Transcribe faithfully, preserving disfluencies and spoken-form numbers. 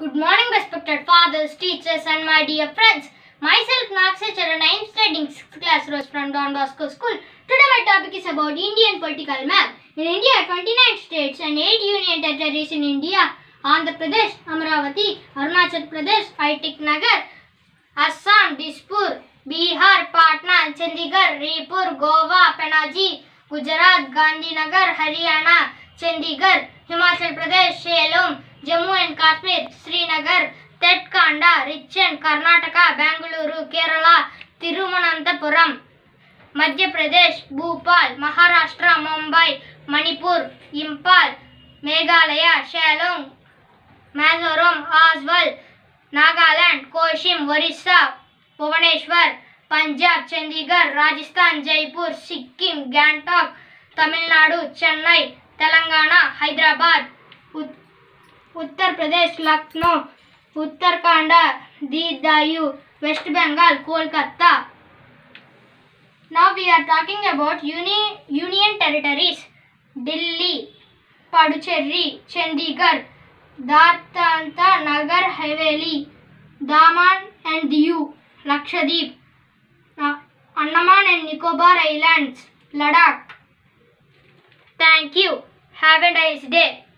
Good morning, respected fathers, teachers, and my dear friends. Myself, Naksha Charan, I am studying sixth class Rose from Don Bosco School. Today, my topic is about Indian political map. In India, twenty-nine states and eight union territories in India: Andhra Pradesh, Amravati, Arunachal Pradesh, Aitik Nagar, Assam, Dispur, Bihar, Patna, Chandigarh, Raipur, Goa, Panaji, Gujarat, Gandhinagar, Haryana, Chandigarh, Himachal Pradesh, Salem, Jammu and Kashmir, Srinagar, Tetkanda, Richand, Karnataka, Bangalore, Kerala, Thiruvananthapuram, Madhya Pradesh, Bhopal, Maharashtra, Mumbai, Manipur, Impal, Meghalaya, Shillong, Mizoram, Aswal, Nagaland, Koshim, Orissa, Bhubaneswar, Punjab, Chandigarh, Rajasthan, Jaipur, Sikkim, Gangtok, Tamil Nadu, Chennai, Telangana, Hyderabad, Ut Uttar Pradesh, Lucknow, Uttarakhand, Didayu, West Bengal, Kolkata. Now we are talking about uni union territories: Delhi, Puducherry, Chandigarh, Dadra Nagar Haveli, Daman and Diu, Lakshadweep, Andaman and Nicobar Islands, Ladakh. Thank you. Have a nice day.